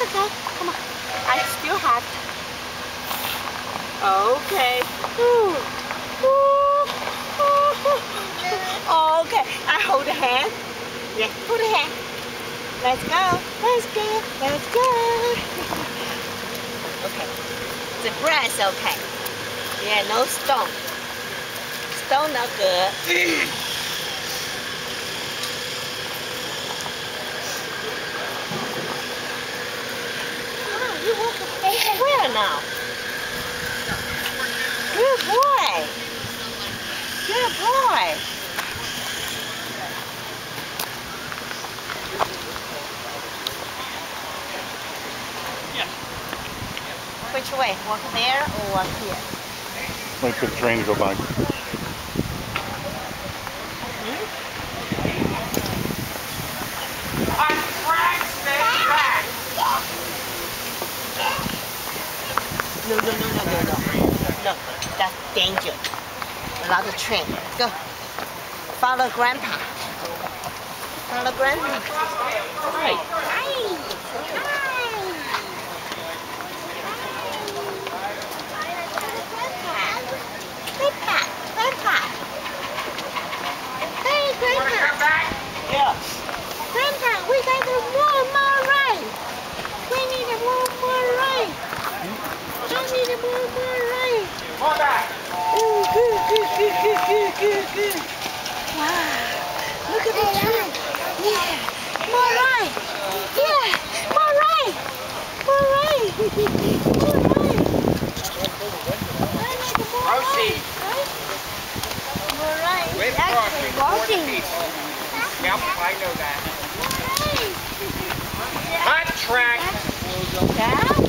okay. Come on. I still have. Okay. Ooh. Okay. I hold the hand. Yeah, hold the hand. Let's go. Let's go. Let's go. Okay. The grass okay. Yeah, no stone. Stone not good. You walk where now? Good boy. Good boy. Which way? Walk there or walk here? Wait for the train to go by. No. No, that's danger. A lot of train. Go. Follow Grandpa. Follow Grandpa. Hi. Hi. Grandpa. Hey, Grandpa. Yeah. Grandpa, we got one more ride. We need one more ride. I need one more ride. Come back. Oh, good. Wow. Look at the train. Yeah. More ride. Yeah. More ride. More ride. Proceed. More ride. Wait for Actually walking. Yep, I know that. Hot track. Yeah.